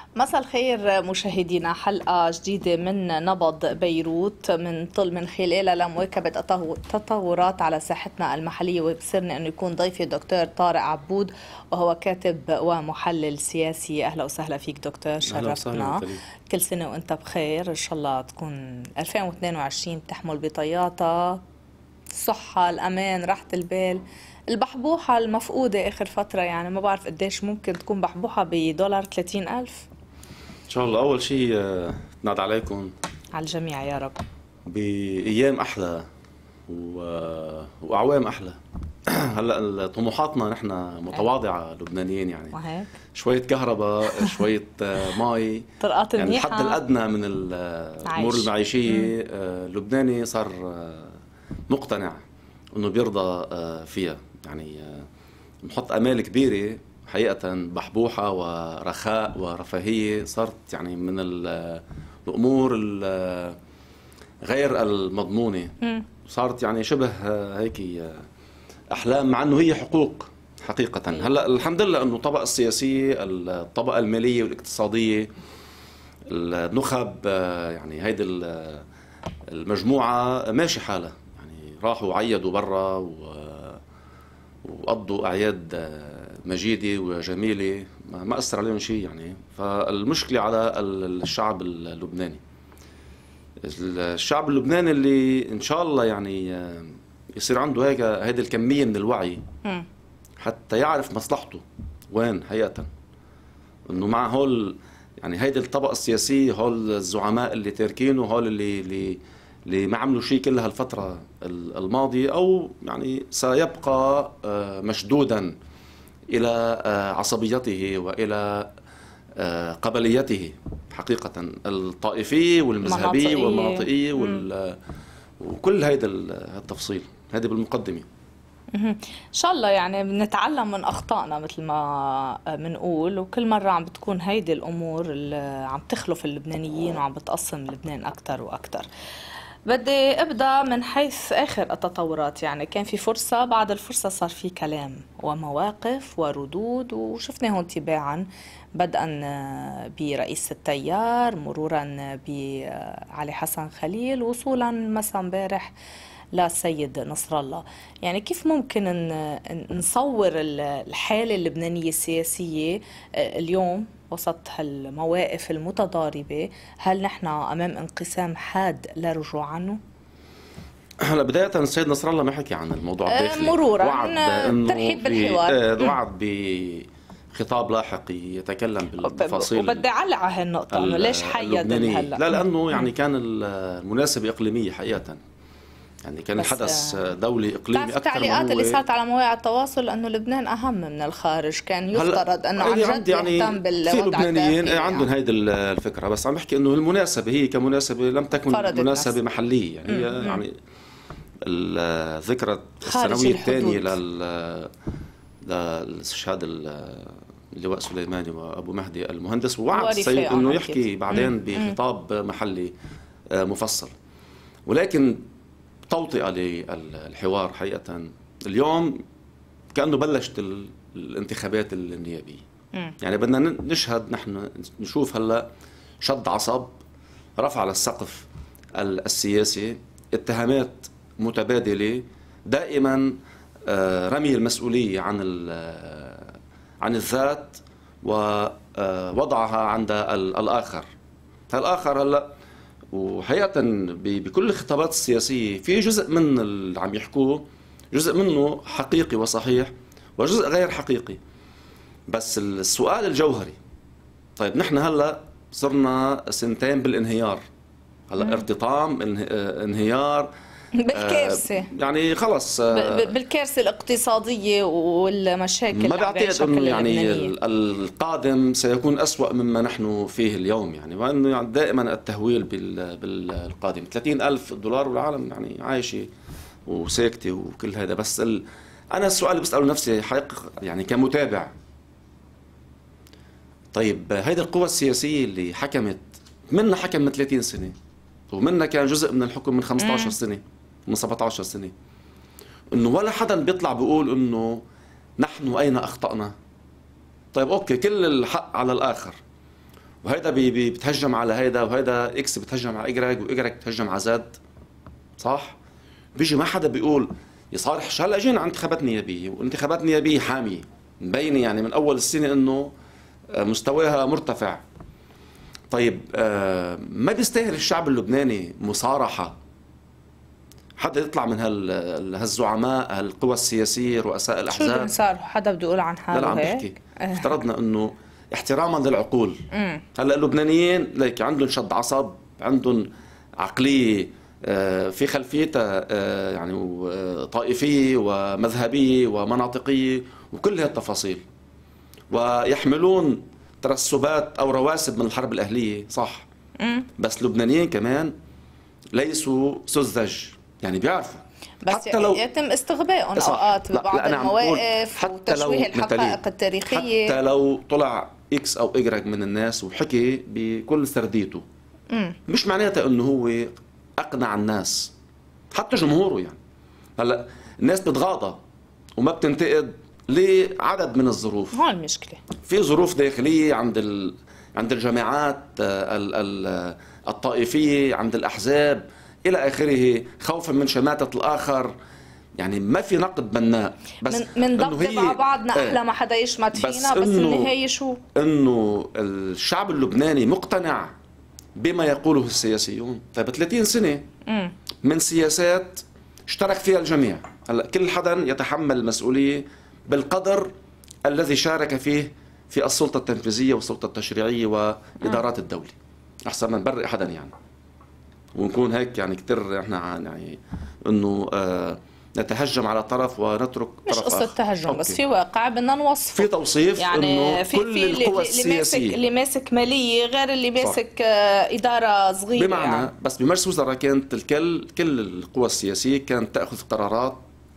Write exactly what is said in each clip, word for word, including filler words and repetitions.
مساء الخير مشاهدينا، حلقة جديدة من نبض بيروت من طل من خلالها لمواكبة التطورات على ساحتنا المحلية، وبصرني أنه يكون ضيفي دكتور طارق عبود وهو كاتب ومحلل سياسي. أهلا وسهلا فيك دكتور، شرفتنا. كل سنة وأنت بخير، إن شاء الله تكون ألفين واثنين وعشرين بتحمل بطياتها الصحة، الأمان، راحة البال، البحبوحة المفقودة آخر فترة. يعني ما بعرف قديش ممكن تكون بحبوحة بدولار ثلاثين ألف. إن شاء الله. أول شيء ناد عليكم على الجميع يا رب بأيام أحلى و... وأعوام أحلى. هلا طموحاتنا نحن متواضعة لبنانيين، يعني وهيك شوية كهرباء، شوية مي، طرقات يعني منيحة، الحد الأدنى من الأمور المعيشية. اللبناني صار مقتنع إنه بيرضى فيها، يعني نحط آمال كبيرة حقيقة. بحبوحة ورخاء ورفاهية صارت يعني من الأمور غير المضمونة، صارت يعني شبه هيك أحلام، مع أنه هي حقوق حقيقة. هلأ الحمد لله أنه الطبقة السياسية، الطبقة المالية والاقتصادية، النخب، يعني هيدي المجموعة ماشي حالها، يعني راحوا عيدوا برا وقضوا أعياد مجيدة وجميلة، ما أثر عليهم شيء يعني. فالمشكلة على الشعب اللبناني، الشعب اللبناني اللي إن شاء الله يعني يصير عنده هيك هيدي الكمية من الوعي حتى يعرف مصلحته وين حقيقة. إنه مع هول يعني هيدي الطبقة السياسية، هول الزعماء اللي تاركينه، هول اللي اللي اللي ما عملوا شيء كل هالفترة الماضية، أو يعني سيبقى مشدودا إلى عصبيته وإلى قبليته حقيقة، الطائفية والمذهبية والمناطقية وكل هيدا التفصيل. هذه بالمقدمة. ان شاء الله يعني بنتعلم من اخطائنا مثل ما بنقول، وكل مره عم بتكون هيدي الامور اللي عم تخلف اللبنانيين وعم بتقسم لبنان اكثر واكثر. بدي ابدا من حيث اخر التطورات، يعني كان في فرصه، بعد الفرصه صار في كلام ومواقف وردود، وشفنا هون تباعا بدءا برئيس التيار، مرورا بعلي حسن خليل، وصولا مساء امبارح للسيد نصر الله. يعني كيف ممكن نصور الحالة اللبنانية السياسية اليوم وسط هالمواقف المتضاربة؟ هل نحن أمام انقسام حاد لا رجوع عنه؟ هلا بداية السيد نصر الله ما حكي عن الموضوع الداخلي، مرورا وعد انه ترحيب بالحوار، وعد بخطاب لاحق يتكلم بالتفاصيل. وبدي اعلق على هالنقطة، انه ليش حيد هلا؟ لا لأنه يعني كان المناسبة إقليمية حقيقة، يعني كان الحدث دولي اقليمي اكثر. التعليقات اللي صارت على مواقع التواصل انه لبنان اهم من الخارج، كان يفترض انه عن جد يعني يهتم بالوضع في لبنانيين يعني. عندهم هيدي الفكره، بس عم بحكي انه المناسبه هي كمناسبه لم تكن مناسبه نفس. محليه، يعني هي يعني الذكرى السنويه الثانيه لل للاستشهاد اللواء سليماني وابو مهدي المهندس، ووعد السيد انه يحكي بعدين بخطاب محلي مفصل. ولكن توطئة للحوار حقيقة اليوم كأنه بلشت الانتخابات النيابية. يعني بدنا نشهد، نحن نشوف هلا شد عصب، رفع للسقف السياسي، اتهامات متبادلة، دائما رمي المسؤولية عن عن الذات ووضعها عند الآخر. الآخر هلا وحقيقة بكل الخطابات السياسية في جزء من اللي عم يحكوه، جزء منه حقيقي وصحيح وجزء غير حقيقي. بس السؤال الجوهري، طيب نحن هلا صرنا سنتين بالانهيار، هلا ارتطام، انهيار بالكارثة، آه يعني خلص آه بالكارثة الاقتصادية والمشاكل. ما بعتقد انه يعني القادم سيكون أسوأ مما نحن فيه اليوم، يعني وانه يعني دائما التهويل بالقادم. ثلاثين ألف دولار والعالم يعني عايشة وساكتة وكل هذا. بس ال... انا السؤال اللي بسأله نفسي حقيقة يعني كمتابع، طيب هيدي القوى السياسية اللي حكمت، منا حكم من ثلاثين سنة، ومنا كان جزء من الحكم من خمسة عشر سنة، من سبعة عشر سنة، انه ولا حدا بيطلع بيقول انه نحن اين اخطأنا. طيب اوكي، كل الحق على الاخر، وهيدا بي بي بتهجم على هيدا، وهيدا اكس بتهجم على ايجريك، وايجريك بتهجم على زد، صح؟ بيجي ما حدا بيقول يا صالح هلا اجينا على انتخابات نيابيه، وانتخابات نيابيه حاميه مبينه يعني من اول السنه انه مستواها مرتفع. طيب آه ما بيستاهل الشعب اللبناني مصارحه حدا يطلع من هال هالزعماء هالقوى السياسيه رؤساء الاحزاب؟ شو اللي صار؟ حدا بده يقول عن حاله؟ لا لا عم بحكي افترضنا انه احتراما للعقول. هلا اللبنانيين ليك عندهم شد عصب، عندهم عقليه في خلفيتها يعني طائفيه ومذهبيه ومناطقيه وكل هالتفاصيل، ويحملون ترسبات او رواسب من الحرب الاهليه، صح؟ بس اللبنانيين كمان ليسوا سذج، يعني بيعرفوا بس حتى لو يتم استغبائهم اوقات ببعض المواقف وتشويه الحقائق التاريخيه. حتى لو طلع اكس او ايجريك من الناس وحكي بكل سرديته، مم. مش معناتها انه هو اقنع الناس، حتى جمهوره. يعني هلا الناس بتغاضى وما بتنتقد لعدد من الظروف. هون المشكله، في ظروف داخليه عند ال... عند الجماعات ال... ال... الطائفيه، عند الاحزاب الى اخره، خوفا من شماته الاخر. يعني ما في نقد بناء، بس من من ضبط مع بعضنا احلى ما حدا يشمت فينا، بس النهايه شو؟ انه الشعب اللبناني مقتنع بما يقوله السياسيون. طيب ثلاثين سنه مم. من سياسات اشترك فيها الجميع، هلا كل حدا يتحمل المسؤوليه بالقدر الذي شارك فيه في السلطه التنفيذيه والسلطه التشريعيه وادارات الدوله. احسن ما نبرئ حدا يعني، ونكون هيك يعني كثير احنا يعني انه آه نتهجم على طرف ونترك مش طرف قصة تهجم، بس في واقع بدنا نوصفه. في توصيف يعني انه في كل في القوى السياسية اللي ماسك مالية غير اللي ماسك آه إدارة صغيرة. بمعنى يعني. بس بمجلس الوزراء كانت الكل كل القوى السياسية كانت تأخذ قرارات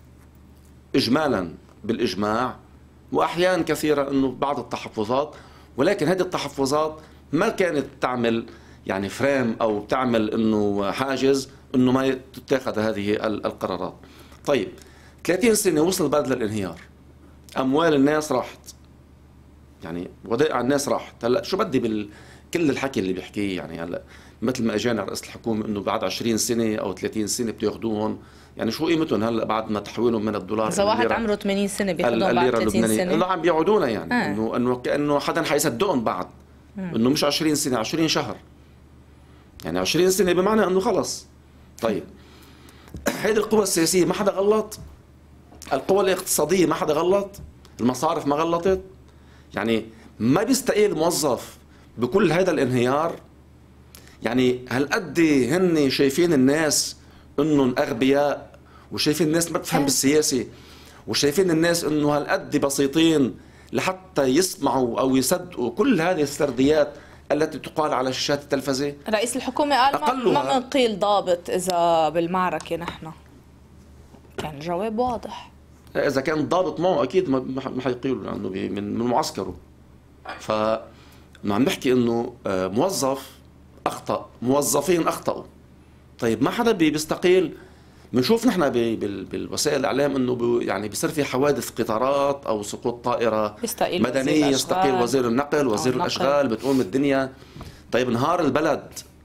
إجمالا بالإجماع، وأحيان كثيرة أنه بعض التحفظات، ولكن هذه التحفظات ما كانت تعمل يعني فريم أو تعمل أنه حاجز أنه ما تتخذ هذه القرارات. طيب ثلاثين سنة وصل البلد للانهيار، أموال الناس راحت، يعني ودائع الناس راحت. هلا شو بدي بال كل الحكي اللي بيحكيه؟ يعني هلا مثل ما اجانا رئيس الحكومة انه بعد عشرين سنة او ثلاثين سنة بده ياخذوهم، يعني شو قيمتهم هلا بعد ما تحويلهم من الدولار؟ اذا واحد عمره ثمانين سنة بياخذوهم بعد ثلاثين سنة، انه عم بيعودونا يعني آه. انه انه كانه حدا حيصدقهم بعد مم. انه مش عشرين سنة، عشرين شهر، يعني عشرين سنة بمعنى انه خلص. طيب هيدي القوى السياسية ما حدا غلط؟ القوى الاقتصادية ما حدا غلط؟ المصارف ما غلطت؟ يعني ما بيستقيل موظف بكل هذا الانهيار؟ يعني هالقد هن شايفين الناس انهم اغبياء، وشايفين الناس ما بتفهم بالسياسة، وشايفين الناس انه هالقد بسيطين لحتى يسمعوا او يصدقوا كل هذه السرديات التي تقال على شاشات التلفزة. رئيس الحكومة قال ما بنقيل ضابط إذا بالمعركة نحن. كان الجواب واضح. إذا كان ضابط معه أكيد ما حيقيلوا لأنه من من معسكره. ف عم نحكي إنه موظف أخطأ، موظفين أخطأوا. طيب ما حدا بيستقيل. بنشوف نحن بالوسائل الإعلام إنه يعني بيصير في حوادث قطارات أو سقوط طائرة مدنية، يستقيل وزير النقل، وزير الأشغال، بتقوم الدنيا. طيب نهار البلد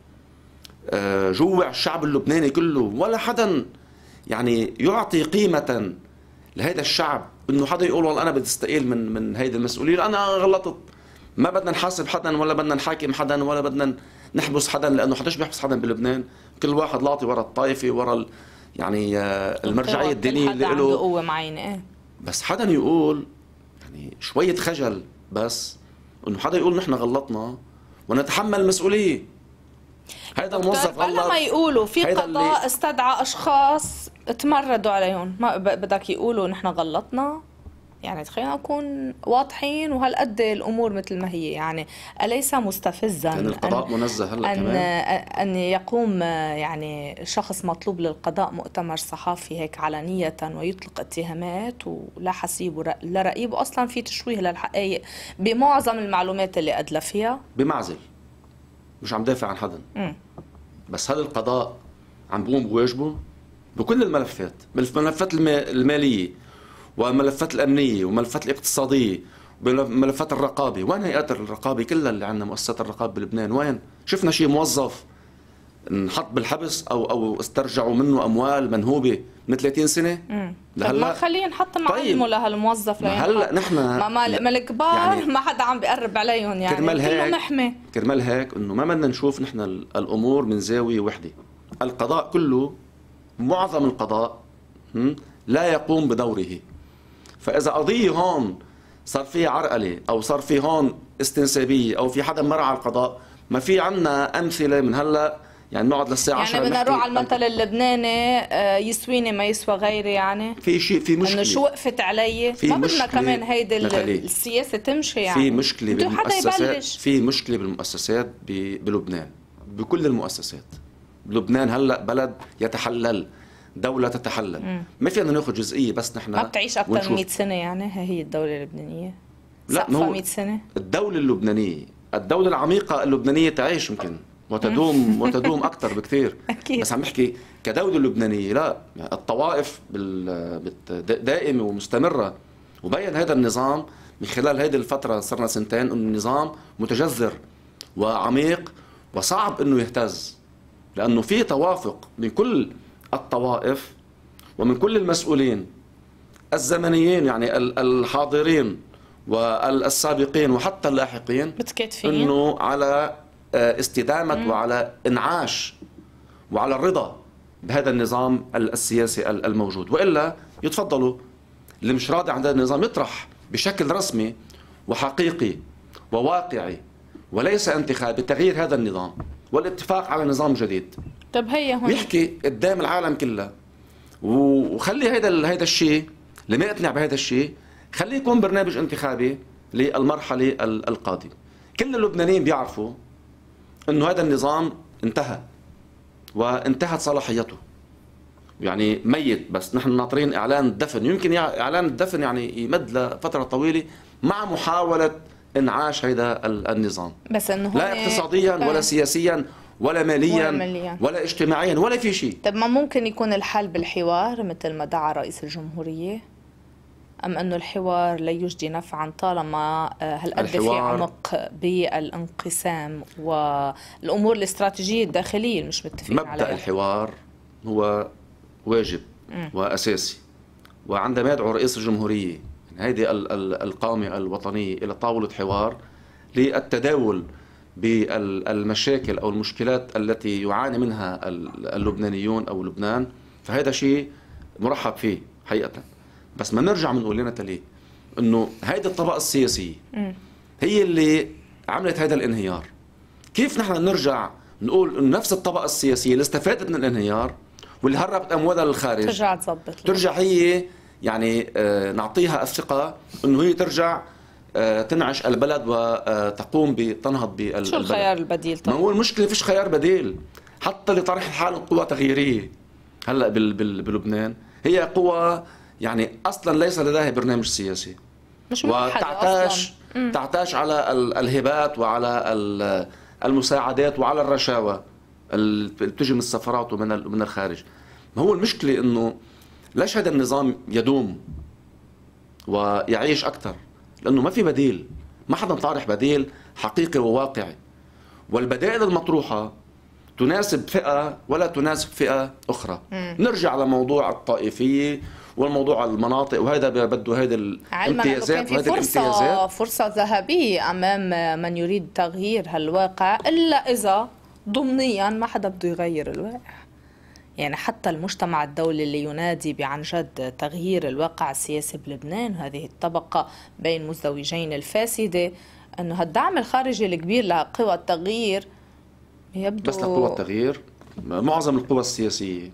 جوع الشعب اللبناني كله، ولا حدا يعني يعطي قيمة لهذا الشعب إنه حدا يقول والله أنا بدي استقيل من من هيدي المسؤولية، أنا غلطت. ما بدنا نحاسب حدا ولا بدنا نحاكم حدا ولا بدنا نحبس حدا، لأنه حداش بيحبس حدا بلبنان. كل واحد لاطي ورا الطائفة ورا يعني المرجعية الدينية اللي له قوة معينة. ايه بس حدا يقول يعني شوية خجل، بس انه حدا يقول نحن غلطنا ونتحمل المسؤولية. هذا الموظف غلط. ما يقولوا في قضاء استدعى اشخاص تمردوا عليهم، ما بدك يقولوا نحن غلطنا؟ يعني خلينا نكون واضحين، وهالقد الامور مثل ما هي. يعني اليس مستفزا يعني القضاء منزه هلا أن كمان ان يقوم يعني شخص مطلوب للقضاء مؤتمر صحفي هيك علنيه ويطلق اتهامات ولا حسيب ولا رقيب، واصلا في تشويه للحقائق بمعظم المعلومات اللي ادلى فيها. بمعزل، مش عم دافع عن حدا. م. بس هل القضاء عم بيقوم بواجبه بكل الملفات؟ الملفات الماليه والملفات الأمنية والملفات الاقتصادية بملفات الرقابه، وين هيئات الرقابه كلها اللي عندنا، مؤسسات الرقابه بلبنان وين؟ شفنا شيء موظف انحط بالحبس او او استرجعوا منه اموال منهوبه من ثلاثين سنه؟ امم لهلا خلينا نحط معلمه طيب. لهالموظف هلا نحن ما, ما, ما الكبار يعني ما حدا عم بيقرب عليهم، يعني كرمال هيك محمي. كرمال هيك انه ما بدنا نشوف نحن الامور من زاويه وحده. القضاء كله، معظم القضاء لا يقوم بدوره. فاذا قضيه هون صار في عرقله او صار في هون استنسابيه او في حدا مرع على القضاء، ما في عنا امثله من هلا يعني نقعد للساعه عشرة يعني بدنا نروح على المثل اللبناني يسويني ما يسوى غيري، يعني في شيء في مشكله انه شو وقفت علي، ما بدنا كمان هيدي السياسه تمشي. يعني في مشكله بالمؤسسات، في مشكله بالمؤسسات بلبنان، بكل المؤسسات. لبنان هلا بلد يتحلل، دولة تتحلل. مم. ما فينا ناخذ جزئية بس نحن ما بتعيش أكثر من مئة سنة، يعني هي الدولة اللبنانية لا مئة سنة. الدولة اللبنانية، الدولة العميقة اللبنانية تعيش يمكن وتدوم وتدوم أكثر بكثير. أكيد. بس عم نحكي كدولة لبنانية لا، الطوائف دائمة ومستمرة، وبين هذا النظام من خلال هذه الفترة صرنا سنتين إنه النظام متجذر وعميق وصعب إنه يهتز، لأنه في توافق من كل الطوائف ومن كل المسؤولين الزمنيين، يعني الحاضرين والسابقين وحتى اللاحقين، متكاتفين انه على استدامه مم. وعلى انعاش وعلى الرضا بهذا النظام السياسي الموجود. والا يتفضلوا اللي مش راضي عن هذا النظام يطرح بشكل رسمي وحقيقي وواقعي وليس انتخابي تغيير هذا النظام والاتفاق على نظام جديد. طب هي هون ويحكي قدام العالم كله، وخلي هيدا هيدا الشيء اللي ما يقتنع بهذا الشيء خليه يكون برنامج انتخابي للمرحله القادمه. كل اللبنانيين بيعرفوا انه هذا النظام انتهى وانتهت صلاحيته، يعني ميت، بس نحن ناطرين اعلان الدفن. يمكن اعلان الدفن يعني يمد لفتره طويله مع محاوله انعاش هذا النظام، بس انه لا اقتصاديا ولا سياسيا ولا ماليا ولا, مالياً. ولا اجتماعيا ولا في شيء. طب ما ممكن يكون الحل بالحوار مثل ما دعا رئيس الجمهورية؟ أم أنه الحوار لا يجدي نفعا طالما هالقد في عمق بالانقسام والأمور الاستراتيجية الداخلية اللي مش متفقين عليها؟ مبدأ الحوار هو واجب م. وأساسي، وعندما يدعو رئيس الجمهورية هذه القامة الوطنية إلى طاولة حوار للتداول بالمشاكل أو المشكلات التي يعاني منها اللبنانيون أو لبنان، فهذا شيء مرحب فيه حقيقة. بس ما نرجع بنقول لنا تلي إنه هيدي الطبقة السياسية هي اللي عملت هذا الانهيار. كيف نحن نرجع نقول إنه نفس الطبقة السياسية اللي استفادت من الانهيار واللي هربت أموالها للخارج ترجع تظبط، ترجع هي يعني آه نعطيها الثقة إنه هي ترجع تنعش البلد وتقوم بتنهض بالبلد؟ شو الخيار البديل؟ طبعا ما هو المشكله فيش خيار بديل حتى لطرح حال قوى تغييريه. هلا بلبنان هي قوى يعني اصلا ليس لديها برنامج سياسي، مش وتعتاش تعتاش على الهبات وعلى المساعدات وعلى الرشاوى اللي بتجي من السفارات ومن من الخارج. ما هو المشكله انه ليش هذا النظام يدوم ويعيش اكثر؟ لأنه ما في بديل، ما حدا طارح بديل حقيقي وواقعي، والبدائل المطروحة تناسب فئة ولا تناسب فئة أخرى. مم. نرجع على موضوع الطائفية والموضوع المناطق، وهذا بده هذه الامتيازات وهذه الامتيازات. فرصة ذهبية أمام من يريد تغيير هالواقع، إلا إذا ضمنيا ما حدا بده يغير الواقع. يعني حتى المجتمع الدولي اللي ينادي عن جد تغيير الواقع السياسي بلبنان، هذه الطبقة بين مزدوجين الفاسدة، أنه هالدعم الخارجي الكبير لقوى التغيير يبدو بس لقوى التغيير. معظم القوى السياسية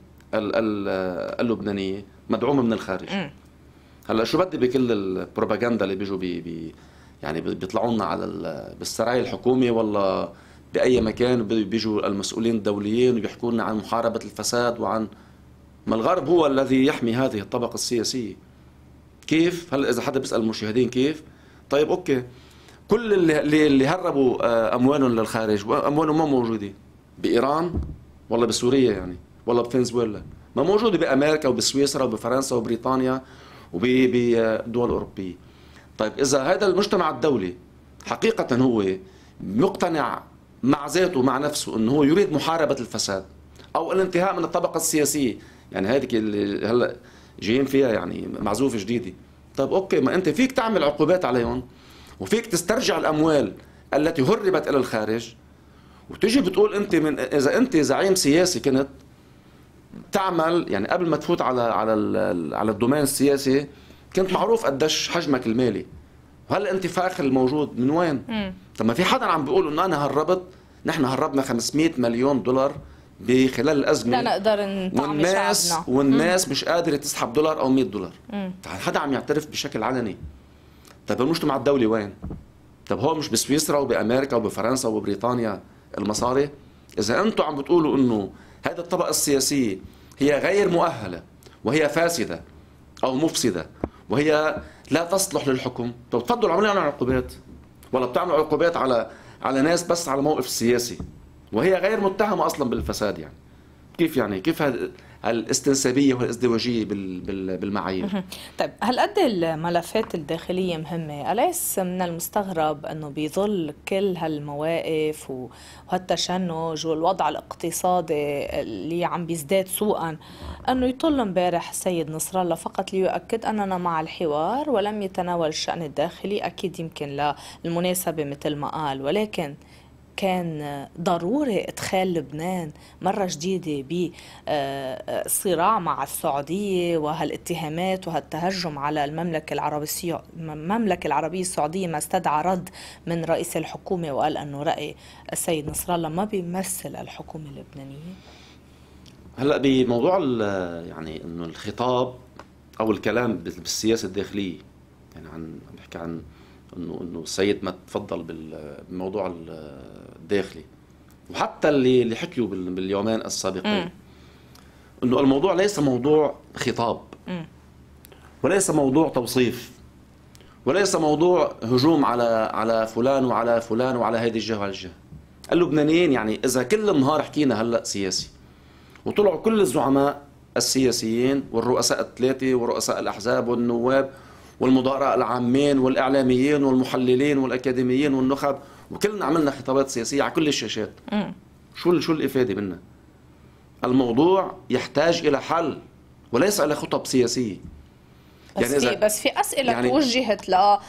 اللبنانية مدعومة من الخارج. م. هلا شو بدي بكل البروباغندا اللي بيجوا بي بي يعني بيطلعوا لنا على بالسراي الحكومي ولا بأي مكان بيجوا المسؤولين الدوليين وبيحكوا لنا عن محاربة الفساد وعن ما الغرب هو الذي يحمي هذه الطبقة السياسية. كيف؟ هلا إذا حدا بيسأل المشاهدين كيف؟ طيب أوكي، كل اللي اللي هربوا أموالهم للخارج وأموالهم ما موجودة بإيران ولا بسوريا يعني ولا بفنزويلا، ما موجودة بأمريكا وبسويسرا وبفرنسا وبريطانيا وبالدول الأوروبية. طيب اذا هذا المجتمع الدولي حقيقه هو مقتنع مع ذاته مع نفسه انه هو يريد محاربه الفساد او الانتهاء من الطبقه السياسيه، يعني هذيك اللي هلا جايين فيها يعني معزوفه جديده، طيب اوكي، ما انت فيك تعمل عقوبات عليهم وفيك تسترجع الاموال التي هربت الى الخارج، وتجي بتقول انت من اذا انت زعيم سياسي كنت تعمل يعني قبل ما تفوت على على على الدومين السياسي كنت معروف قديش حجمك المالي، وهلا انت فاخر الموجود من وين؟ طب ما في حدا عم بيقول انه انا هربت، نحن هربنا خمسمئة مليون دولار بخلال الازمه، لا نقدر نطعم والناس شعبنا، والناس مش قادره تسحب دولار او مئة دولار. طيب حدا عم يعترف بشكل علني. طيب المجتمع الدولي وين؟ طب هو مش بسويسرا وبامريكا وبفرنسا وبريطانيا المصاري؟ اذا انتم عم بتقولوا انه هذه الطبقه السياسيه هي غير مؤهله وهي فاسده او مفسده وهي لا تصلح للحكم، طب تفضلوا اعملوا لنا عقوبات، ولا بتعملوا عقوبات على على ناس بس على موقف سياسي وهي غير متهمه اصلا بالفساد؟ يعني كيف يعني كيف هالاستنسابيه والازدواجيه بالمعايير؟ طيب هالقد الملفات الداخليه مهمه، اليس من المستغرب انه بيظل كل هالمواقف وهالتشنج والوضع الاقتصادي اللي عم بيزداد سوءا انه يطل امبارح السيد نصر الله فقط ليؤكد اننا مع الحوار ولم يتناول الشان الداخلي، اكيد يمكن للمناسبه مثل ما قال، ولكن كان ضروري ادخال لبنان مرة جديدة بصراع مع السعودية وهالاتهامات وهالتهجم على المملكة العربية المملكة العربية السعودية، ما استدعى رد من رئيس الحكومة وقال أنه رأي السيد نصر الله ما بيمثل الحكومة اللبنانية. هلا بموضوع يعني انه الخطاب او الكلام بالسياسة الداخلية، يعني عن عم بحكي عن انه انه السيد ما تفضل بالموضوع الداخلي، وحتى اللي اللي حكيوا باليومين السابقين انه الموضوع ليس موضوع خطاب م. وليس موضوع توصيف وليس موضوع هجوم على على فلان وعلى فلان وعلى هيدي الجهه وعلى الجهه. اللبنانيين يعني اذا كل النهار حكينا هلا سياسي وطلعوا كل الزعماء السياسيين والرؤساء الثلاثه ورؤساء الاحزاب والنواب والمدراء العامين والإعلاميين والمحللين والأكاديميين والنخب وكلنا عملنا خطابات سياسية على كل الشاشات، م. شو شو الإفادة منها؟ الموضوع يحتاج إلى حل وليس إلى خطب سياسية. بس يعني في بس في أسئلة يعني توجهت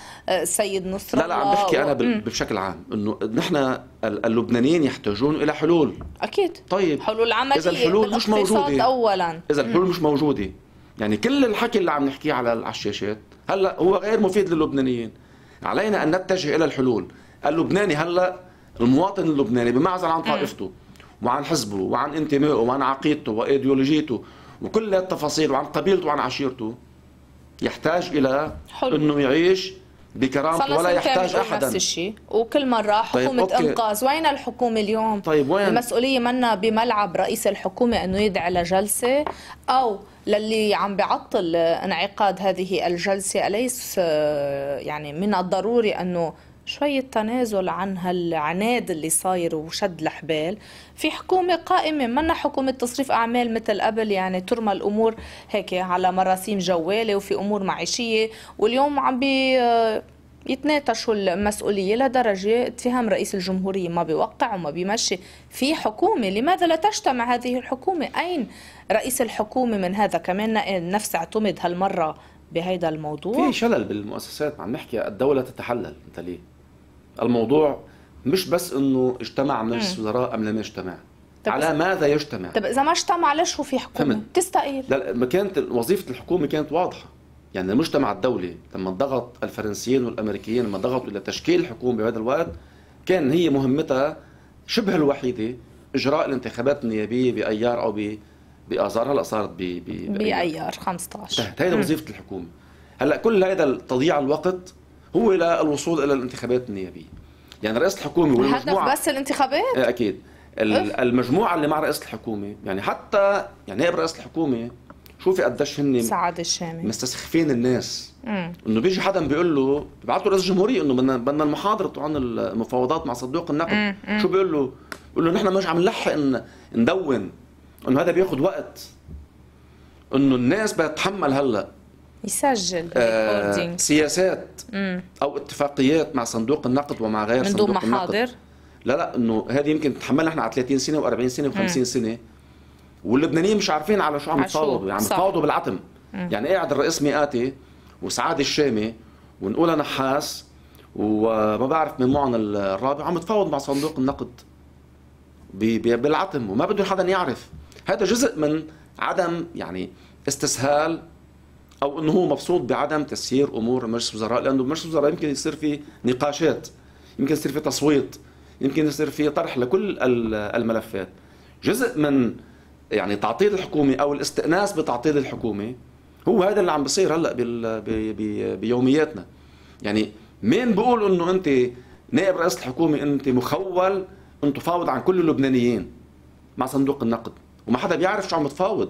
للسيد نصر الله. لا لا عم بحكي أنا و... بشكل عام إنه نحن اللبنانيين يحتاجون إلى حلول. أكيد. طيب حلول عملية إذا الحلول مش موجودة أولا، إذا الحلول مش موجودة يعني كل الحكي اللي عم نحكيه على الشاشات هلا هو غير مفيد للبنانيين. علينا ان نتجه الى الحلول. اللبناني هلا المواطن اللبناني بمعزل عن طائفته وعن حزبه وعن انتمائه وعن عقيدته وايديولوجيته وكل التفاصيل وعن قبيلته وعن عشيرته يحتاج الى حلو. انه يعيش بكرامته ولا يحتاج احدا. نفس الشيء وكل مره حكومه طيب انقاذ، وين الحكومه اليوم؟ طيب وين؟ المسؤوليه منا بملعب رئيس الحكومه انه يدعي لجلسه او للي عم بيعطل انعقاد هذه الجلسه، اليس يعني من الضروري انه شوية تنازل عن هالعناد اللي صاير وشد الحبال؟ في حكومة قائمة، منا حكومة تصريف أعمال مثل قبل، يعني ترمى الأمور هيك على مراسيم جوالة وفي أمور معيشية، واليوم عم بي يتناتشوا المسؤولية لدرجة اتهام رئيس الجمهورية ما بيوقع وما بيمشي. في حكومة، لماذا لا تجتمع هذه الحكومة؟ أين رئيس الحكومة من هذا؟ كمان نفس اعتمد هالمرة بهيدا الموضوع. في شلل بالمؤسسات، عم نحكي الدولة تتحلل. انت ليه؟ الموضوع مش بس انه اجتمع مجلس وزراء ام لم يجتمع، على ماذا يجتمع؟ طب اذا ما اجتمع ليش هو في حكومة تستقيل؟ لا، ما كانت وظيفة الحكومة كانت واضحة. يعني المجتمع الدولي لما ضغط الفرنسيين والامريكيين، لما ضغطوا الى تشكيل الحكومة بهذا الوقت، كان هي مهمتها شبه الوحيدة اجراء الانتخابات النيابية بايار او ب باذار. هلا صارت ب بايار خمسة عشر. هيدا وظيفة الحكومة. هلا كل هذا تضييع الوقت هو الى الوصول الى الانتخابات النيابية. يعني رئيس الحكومة والمجموعة بس الانتخابات؟ اكيد. المجموعة اللي مع رئيس الحكومة، يعني حتى يعني نائب رئيس الحكومة، شوفي قديش هن سعد الشامي مستسخفين الناس. مم. انه بيجي حدا بيقول له، بيبعث له رئيس الجمهورية انه بدنا بدنا المحاضرة عن المفاوضات مع صندوق النقد. مم. مم. شو بيقول له؟ بيقول له نحن مش عم نلحق ان ندون، انه هذا بياخذ وقت، انه الناس بتتحمل هلا يسجل آه سياسات مم. او اتفاقيات مع صندوق النقد ومع غير من صندوق دون النقد. محاضر. لا لا انه هذه يمكن تتحملها احنا على ثلاثين سنه و40 سنه و50 سنه، واللبنانيين مش عارفين على شو عم يتفاوضوا، يعني يتفاوضوا بالعتم. مم. يعني قاعد الرئيس مئاتي وسعاد الشامي ونقولها نحاس وما بعرف من معن الرابع عم يتفاوض مع صندوق النقد بالعتم وما بده حدا يعرف. هذا جزء من عدم يعني استسهال او انه هو مبسوط بعدم تسيير امور مجلس الوزراء، لانه مجلس الوزراء يمكن يصير في نقاشات، يمكن يصير في تصويت، يمكن يصير في طرح لكل الملفات. جزء من يعني تعطيل الحكومه او الاستئناس بتعطيل الحكومه هو هذا اللي عم بيصير هلا بيومياتنا. يعني مين بيقول انه انت نائب رئيس الحكومه انت مخول ان تفاوض عن كل اللبنانيين مع صندوق النقد وما حدا بيعرف شو عم تفاوض.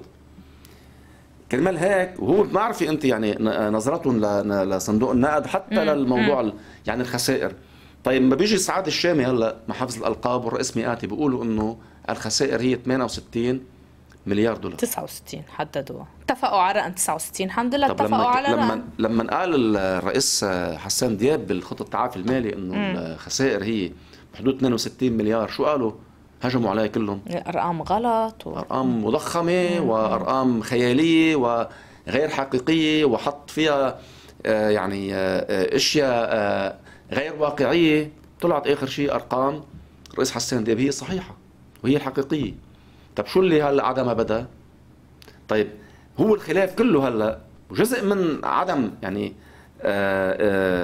كرمال هيك وهو بتعرفي انت يعني نظرتهم لصندوق النقد حتى مم. للموضوع مم. يعني الخسائر. طيب ما بيجي سعاد الشامي هلا محافظ الالقاب والرئيس مئاتي بيقولوا انه الخسائر هي ثمانية وستين مليار دولار. تسعة وستين حددوها، اتفقوا على رقم تسعة وستين الحمد لله. اتفقوا لما على لما رقم. لما قال الرئيس حسان دياب بالخطه التعافي المالي انه مم. الخسائر هي بحدود اثنين وستين مليار، شو قالوا؟ هجموا عليه كلهم. ارقام غلط و... ارقام مضخمه مم. وارقام خياليه وغير حقيقيه وحط فيها يعني اشياء غير واقعيه. طلعت اخر شيء ارقام الرئيس حسان دياب هي صحيحه وهي الحقيقيه. طب شو اللي هلا عدم بدا؟ طيب هو الخلاف كله هلا وجزء من عدم يعني آآ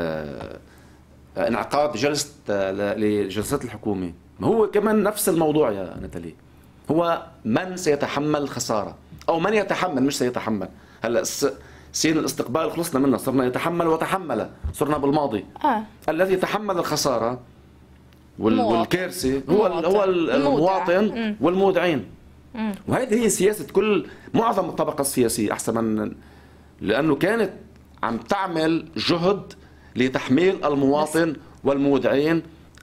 آآ انعقاد جلسه لجلسات الحكومه، ما هو كمان نفس الموضوع يا نتالي، هو من سيتحمل الخساره او من يتحمل مش سيتحمل. هلا سين الاستقبال خلصنا منها، صرنا يتحمل وتحمل، صرنا بالماضي. آه. الذي يتحمل الخساره والكارثه هو هو المواطن والمودعين. مم. وهذه هي سياسه كل معظم الطبقه السياسيه احسن من، لانه كانت عم تعمل جهد لتحميل المواطن والمودعين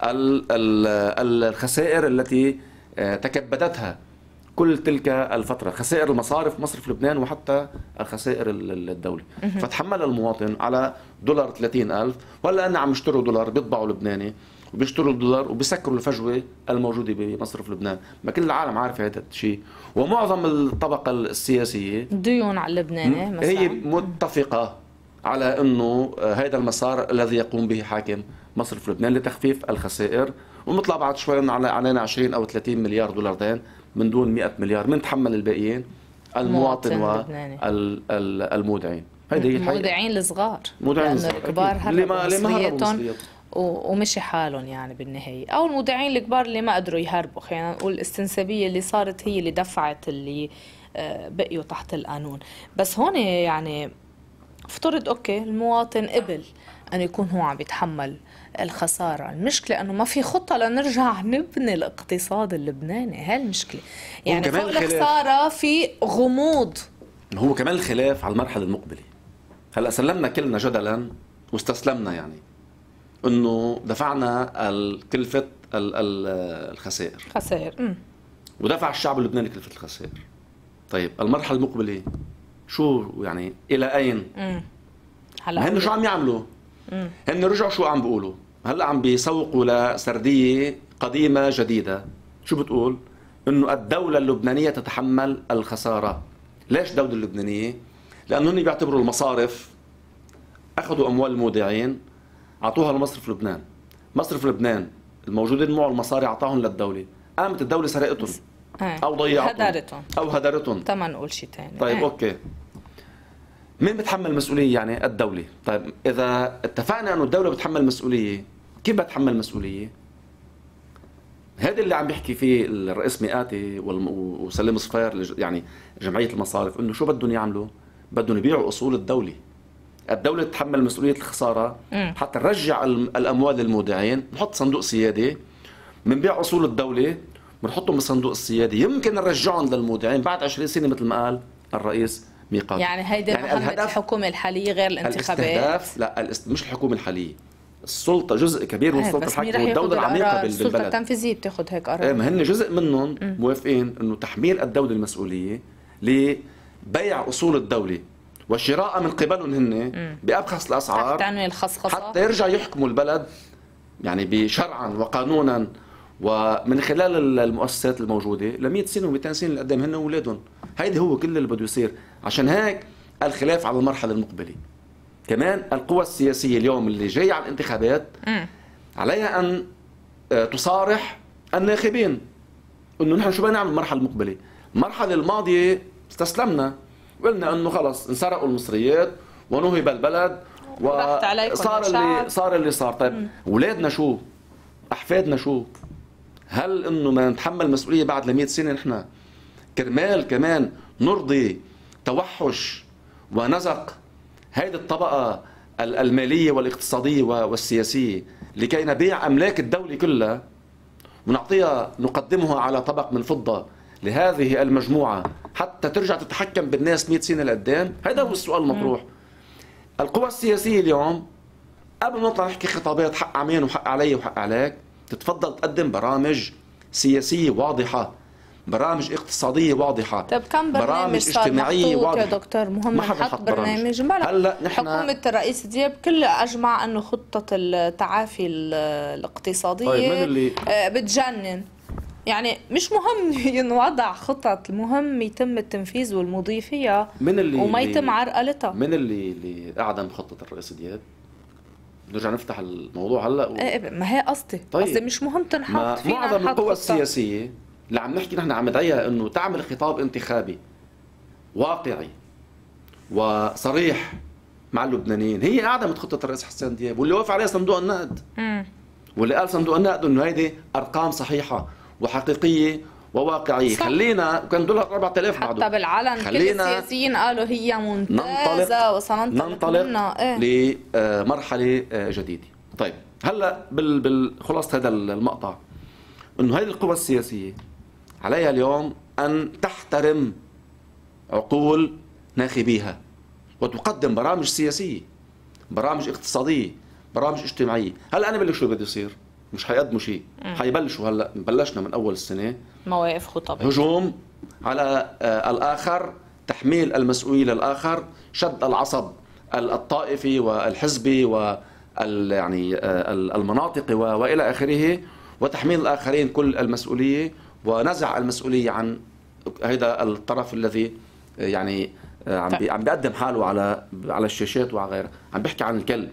الخسائر التي تكبدتها كل تلك الفتره، خسائر المصارف مصرف لبنان وحتى الخسائر الدولة. فتحمل المواطن على دولار ثلاثين ألف، ولا أن عم يشتروا دولار بيطبعوا لبناني وبيشتروا الدولار وبيسكروا الفجوه الموجوده بمصرف لبنان. ما كل العالم عارفه هذا الشيء، ومعظم الطبقه السياسيه ديون على اللبناني مثلا هي متفقه على انه هذا المسار الذي يقوم به حاكم مصرف لبنان لتخفيف الخسائر، ونطلع بعد شوي علينا عشرين او ثلاثين مليار دولار دين من دون مئة مليار، من تحمل الباقيين؟ المواطن والمودعين. هذه هي الحقيقه. المودعين الصغار، مودعين الصغار الكبار هربوا مصرياتهم ومشي حالهم يعني بالنهاية، أو المودعين الكبار اللي ما قدروا يهربوا. خلينا نقول الاستنسابية اللي صارت هي اللي دفعت اللي بقيوا تحت القانون. بس هون يعني افترض أوكي المواطن قبل أن يكون هو عم يتحمل الخسارة، المشكلة أنه ما في خطة لنرجع نبني الاقتصاد اللبناني. هاي المشكلة يعني، فوق الخسارة في غموض. هو كمان الخلاف على المرحلة المقبلة. هلأ سلمنا كلنا جدلا واستسلمنا يعني انه دفعنا كلفة الخسائر خسائر ودفع الشعب اللبناني كلفة الخسائر. طيب المرحلة المقبلة شو يعني؟ الى اين؟ هلا هن شو عم يعملوا؟ مم. هن رجعوا شو عم بيقولوا؟ هلا عم بيسوقوا لسردية قديمة جديدة. شو بتقول؟ انه الدولة اللبنانية تتحمل الخسارة. ليش الدولة اللبنانية؟ لانه هن بيعتبروا المصارف اخذوا اموال المودعين اعطوها لمصرف لبنان، مصرف لبنان الموجودين معه المصاري اعطاهم للدوله، قامت الدوله سرقتهم او ضيعتهم هدرتهم او هدرتهم. تما نقول شيء ثاني. طيب اوكي، مين بتحمل المسؤوليه؟ يعني الدوله. طيب اذا اتفقنا انه الدوله بتحمل مسؤوليه، كيف بتحمل مسؤوليه؟ هذا اللي عم بيحكي فيه الرئيس مئاتي وسليم صفير يعني جمعيه المصارف، انه شو بدهم يعملوا؟ بدهم يبيعوا اصول الدوله. الدولة تتحمل مسؤولية الخسارة حتى نرجع الأموال للمودعين، نحط صندوق سيادي، بنبيع أصول الدولة بنحطهم بالصندوق السيادي، يمكن نرجعهم للمودعين بعد عشرين سنة مثل ما قال الرئيس ميقات. يعني هيدي يعني مهمة الحكومة الحالية غير الانتخابات؟ الاستهداف لا مش الحكومة الحالية، السلطة جزء كبير من السلطة الحاكمة والدولة العميقة بالبلد. السلطة التنفيذية بتاخذ هيك قرار. ما هن جزء منهم موافقين إنه تحميل الدولة المسؤولية لبيع أصول الدولة وشراء من قبلهم هن بأبخس الأسعار تحت عنوان الخصخصة حتى يرجع يحكموا البلد يعني بشرعا وقانونا ومن خلال المؤسسات الموجودة ل مئة سنة و200 سنة اللي قدام هن وأولادهم. هيدا هو كل اللي بده يصير. عشان هيك الخلاف على المرحلة المقبلة. كمان القوى السياسية اليوم اللي جاية على الانتخابات م. عليها أن تصارح الناخبين انه نحن شو بدنا نعمل المرحله المقبله. المرحله الماضيه استسلمنا وقلنا انه خلص انسرقوا المصريات ونهب البلد وصار اللي صار اللي صار. طيب اولادنا شو؟ احفادنا شو؟ هل انه ما نتحمل مسؤوليه بعد ل مئة سنه نحن كرمال كمان نرضي توحش ونزق هيدي الطبقه الماليه والاقتصاديه والسياسيه لكي نبيع املاك الدوله كلها ونعطيها نقدمها على طبق من فضة لهذه المجموعة حتى ترجع تتحكم بالناس مئة سنة لقدام؟ هذا هو السؤال المطروح. القوى السياسية اليوم قبل ما نطلع نحكي خطابات حق عمين وحق علي وحق عليك تتفضل تقدم برامج سياسية واضحة، برامج اقتصادية واضحة. طيب كم برنامج صار محطوط يا دكتور؟ مهم نحط برنامج. هلا نحن حكومة الرئيس دياب كلها أجمع أنه خطة التعافي الاقتصادية طيب من اللي بتجنن. يعني مش مهم ينوضع خطط، المهم يتم التنفيذ والمضي فيها من اللي وما يتم عرقلتها. من اللي اللي أعدم خطة الرئيس دياب؟ نرجع نفتح الموضوع هلا و... ايه ما هي قصدي. طيب. قصدي مش مهم تنحط فينا معظم القوى السياسية اللي عم نحكي نحن عم ندعيها انه تعمل خطاب انتخابي واقعي وصريح مع اللبنانيين هي اعدمت خطه الرئيس حسان دياب واللي وافق عليها صندوق النقد. امم واللي قال صندوق النقد انه هيدي ارقام صحيحه وحقيقيه وواقعيه. صح. خلينا وكان دولار أربعة آلاف بعده حتى بالعلن كل السياسيين قالوا هي ممتازه وسننطلق ننطلق إيه؟ لمرحله جديده. طيب هلا بالخلاصه هذا المقطع انه هذه القوى السياسيه عليها اليوم أن تحترم عقول ناخبيها وتقدم برامج سياسية، برامج اقتصادية، برامج اجتماعية. هلا أنا بقول لك شو بده يصير؟ مش حيقدموا شيء، حيبلشوا هلا بلشنا من أول السنة مواقف خطب هجوم على آه الآخر، تحميل المسؤولية للآخر، شد العصب الطائفي والحزبي وال يعني آه المناطقي وإلى آخره، وتحميل الآخرين كل المسؤولية ونزع المسؤولية عن هذا الطرف الذي يعني عم عم بيقدم حاله على على الشاشات وعلى غيرها. عم بيحكي عن الكل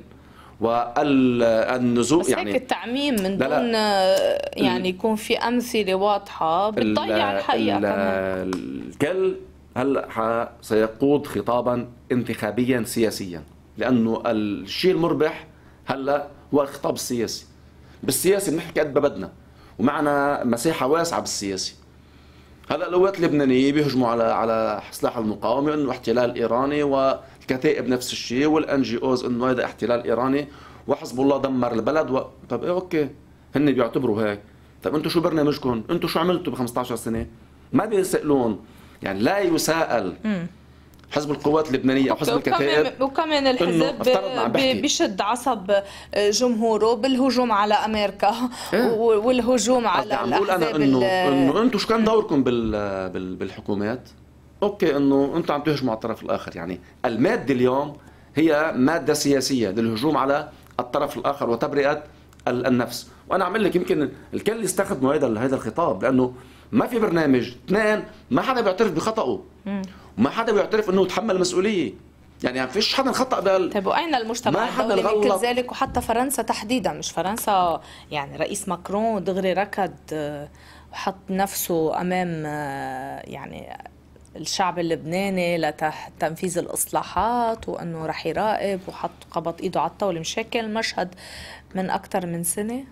والنزوع يعني هيك التعميم من دون لا يعني يكون في أمثلة واضحة بتضيع الحقيقة كمان. الكل هلا سيقود خطابا انتخابيا سياسيا لأنه الشيء المربح هلا هو الخطاب السياسي. بالسياسي بنحكي قد ما بدنا ومعنا مساحه واسعه بالسياسي. هلا القوات اللبنانيه بيهجموا على على سلاح المقاومه انه احتلال ايراني، والكتائب نفس الشيء، والان جي اوز انه هذا احتلال ايراني، وحزب الله دمر البلد و... طب ايه اوكي هن بيعتبروا هيك. طب انتم شو برنامجكم؟ انتم شو عملتوا ب خمسة عشر سنه؟ ما بيسالون، يعني لا يساءل م. حزب القوات اللبنانيه او حزب الكتائب. وكمان الحزب بيشد عصب جمهوره بالهجوم على امريكا إيه؟ والهجوم على عم بقول انا انه انه انتم شو كان دوركم بال بالحكومات؟ اوكي انه انتم عم تهجموا على الطرف الاخر. يعني الماده اليوم هي ماده سياسيه للهجوم على الطرف الاخر وتبرئه النفس. وانا عم لك يمكن الكل يستخدموا هذا هذا الخطاب لانه ما في برنامج. اثنين، ما حدا بيعترف بخطأه وما حدا بيعترف انه يتحمل مسؤوليه. يعني ما فيش حدا خطأ بال طيب واين المجتمع الدولي من كل ذلك؟ وحتى فرنسا تحديدا، مش فرنسا يعني رئيس ماكرون دغري ركض وحط نفسه امام يعني الشعب اللبناني لتنفيذ الاصلاحات وانه رح يراقب وحط قبض ايده على الطاوله. مش هيك كان المشهد من اكثر من سنه؟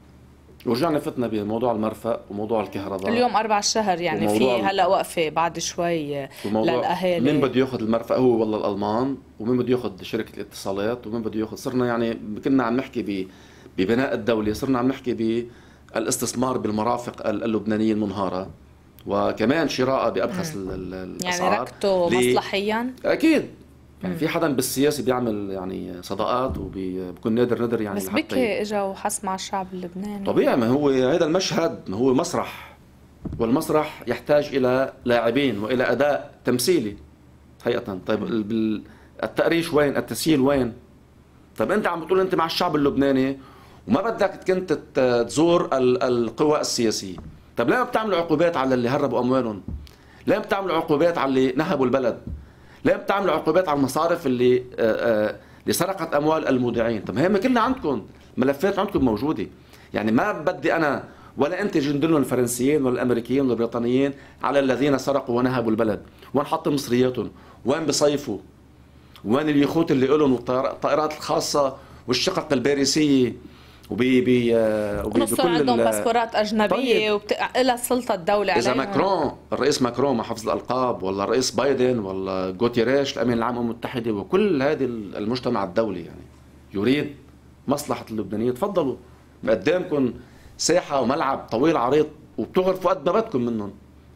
ورجعنا فتنا بموضوع المرفأ وموضوع الكهرباء. اليوم أربع الشهر يعني في هلا وقفه بعد شوي للاهالي. مين بده ياخذ المرفأ؟ هو والله الالمان، ومين بده ياخذ شركه الاتصالات، ومين بده ياخذ. صرنا يعني كنا عم نحكي ببناء الدوله، صرنا عم نحكي بالاستثمار بالمرافق اللبنانيه المنهاره، وكمان شراء بابخس الاسعار. يعني ركته مصلحيا اكيد. يعني في حدا بالسياسي بيعمل يعني صداقات وبيكون نادر ندر يعني. بس بكي اجى وحس مع الشعب اللبناني. طبيعي، ما هو هذا المشهد ما هو مسرح، والمسرح يحتاج الى لاعبين والى اداء تمثيلي. حقيقة. طيب التقريش وين؟ التسييل وين؟ طيب انت عم بتقول انت مع الشعب اللبناني وما بدك كنت تزور القوى السياسية. طيب ليه ما بتعملوا عقوبات على اللي هربوا اموالهم؟ ليه ما بتعملوا عقوبات على اللي نهبوا البلد؟ ليه ما بتعملوا عقوبات على المصارف اللي اللي سرقت اموال المودعين؟ طب هي كلها عندكم، ملفات عندكم موجودة. يعني ما بدي انا ولا انت جندلهم الفرنسيين ولا الامريكيين ولا البريطانيين على الذين سرقوا ونهبوا البلد. وين حطوا مصرياتهم؟ وين بصيفوا؟ وين اليخوت اللي لهم والطائرات الخاصة والشقق الباريسية وبي بي وبي بكل عندهم باسبورات أجنبية طيب. وإلها سلطة الدولة إذا عليهم. ماكرون الرئيس ماكرون مع حفظ الألقاب ولا الرئيس بايدن ولا غوتيريش الأمين العام للأمم المتحدة وكل هذه المجتمع الدولي يعني يريد مصلحة اللبنانيين، تفضلوا قدامكم ساحة وملعب طويل عريض وبتغرفوا قد ما بدكم منهم.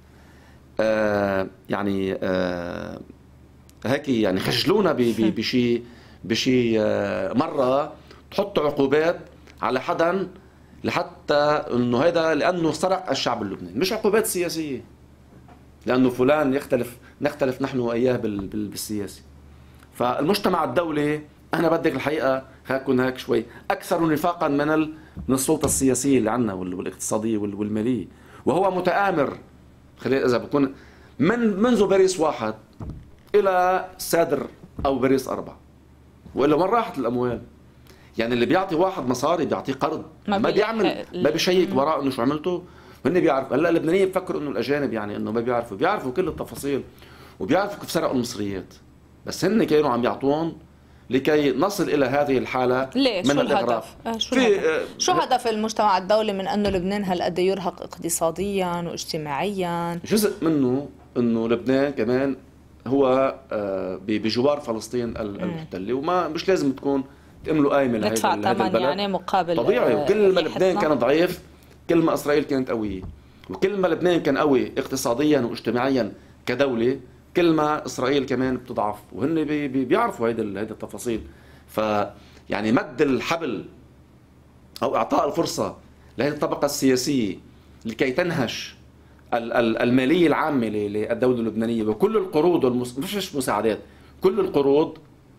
آه يعني آه هيك يعني خجلونا بشيء بشيء آه مرة تحطوا عقوبات على حدا لحتى انه هذا لانه سرق الشعب اللبناني، مش عقوبات سياسيه لانه فلان يختلف نختلف نحن واياه بالسياسي. فالمجتمع الدولي انا بدك الحقيقه هكون هيك شوي اكثر نفاقا من من السلطه السياسيه اللي عندنا والاقتصاديه والماليه، وهو متآمر. خلينا اذا بكون من منذ باريس واحد الى سادر او باريس اربعه، والا وين راحت الاموال؟ يعني اللي بيعطي واحد مصاري بيعطيه قرض، ما, ما بيعمل ما بيشيك وراه انه شو عملته. هن بيعرفوا. هلا اللبنانيين بفكروا انه الاجانب يعني انه ما بيعرفوا، بيعرفوا كل التفاصيل وبيعرفوا كيف سرقوا المصريات، بس هن كانوا عم يعطون لكي نصل الى هذه الحاله ليه؟ من شو الاغراء. الهدف؟ شو الهدف؟ آه شو هدف المجتمع الدولي من انه لبنان هالقد يرهق اقتصاديا واجتماعيا؟ جزء منه انه لبنان كمان هو آه بجوار فلسطين المحتله، وما مش لازم تكون تأملوا قايمة ندفع ثمن يعني مقابل طبيعي. وكل ما لبنان كان ضعيف كل ما إسرائيل كانت قوية، وكل ما لبنان كان قوي اقتصاديا واجتماعيا كدولة كل ما إسرائيل كمان بتضعف، وهن بي بي بيعرفوا هيدي هيدي التفاصيل. ف يعني مد الحبل أو إعطاء الفرصة لهذه الطبقة السياسية لكي تنهش المالية العامة للدولة اللبنانية وكل القروض والمس... مش مساعدات، كل القروض،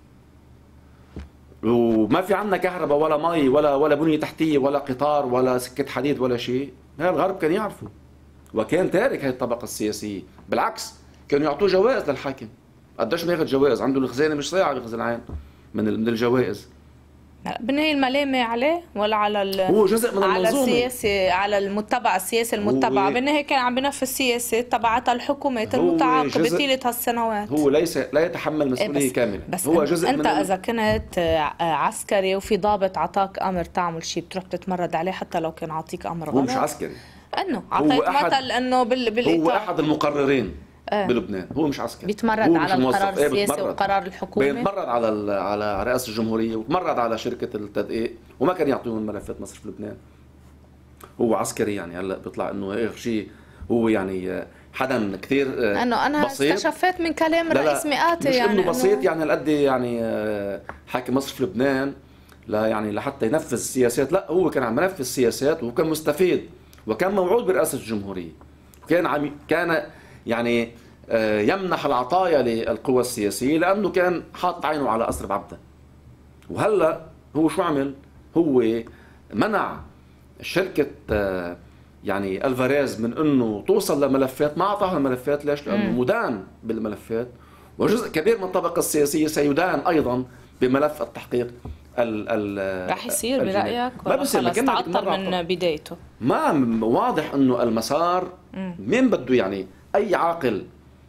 وما في عندنا كهرباء ولا مي ولا ولا بنية تحتية ولا قطار ولا سكة حديد ولا شيء. هذا الغرب كان يعرفوا وكان تارك هذه الطبقة السياسية. بالعكس كانوا يعطوه جوائز للحاكم. قديش ما ياخذ جوائز؟ عنده الخزانة مش صايعة بخزن العين من من الجوائز. بالنهاية الملامة عليه ولا على هو جزء من على المنظومة، السياسة، على المتبع السياسي المتبع. بالنهاية كان عم بنفذ السياسة تبعتها الحكومات المتعاقبة طيلة هالسنوات. هو ليس لا يتحمل مسؤولية بس كاملة. بس هو جزء انت من اذا كنت عسكري وفي ضابط عطاك امر تعمل شيء بتروح تتمرد عليه حتى لو كان عاطيك امر غلط. هو مش عسكري، انه عطيت مثل انه بال بالاطار هو احد المقررين آه. بلبنان. هو مش عسكري، بيتمرد على القرار السياسي وقرار الحكومه، بيتمرد على على رئاسه الجمهوريه وبيتمرد على شركه التدقيق، وما كان يعطيهم ملفات مصرف لبنان. هو عسكري يعني. هلا بيطلع انه اخر شيء هو يعني حدا كثير انه انا بسيط. استشفيت من كلام الرئيس مئاتي مش يعني انه بسيط يعني هالقد يعني حاكم مصرف لبنان لا يعني لحتى ينفذ السياسات. لا، هو كان عم ينفذ السياسات وكان مستفيد وكان موعود برئاسه الجمهوريه، وكان عم كان يعني يمنح العطايا للقوى السياسيه لانه كان حاط عينه على قصر بعبده. وهلا هو شو عمل؟ هو منع شركه يعني الفاريز من انه توصل لملفات، ما اعطاها الملفات. ليش؟ لانه مدان بالملفات، وجزء كبير من الطبقه السياسيه سيدان ايضا بملف التحقيق. ال ال رح يصير برايك ما بصير تعطل من بدايته؟ ما واضح انه المسار مين بده يعني اي عاقل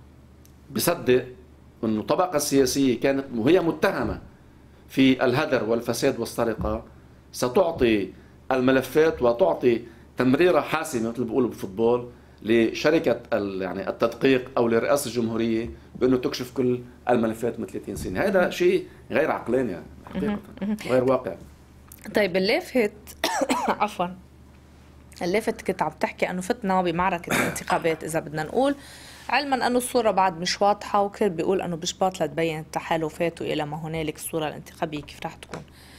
بصدق انه الطبقه السياسيه كانت وهي متهمه في الهدر والفساد والسرقه ستعطي الملفات وتعطي تمريره حاسمه مثل ما بيقولوا بالفوتبول لشركه يعني التدقيق او لرئاسه الجمهوريه بانه تكشف كل الملفات من ثلاثين سنه. هذا شيء غير عقلاني يعني حقيقه، غير واقع. طيب اللافت عفوا اللافت كنت عم تحكي انه فتنا بمعركه الانتخابات اذا بدنا نقول، علما انه الصوره بعد مش واضحه، وكل بيقول انه بشباط لتبين التحالفات والى ما هنالك الصوره الانتخابيه كيف رح تكون.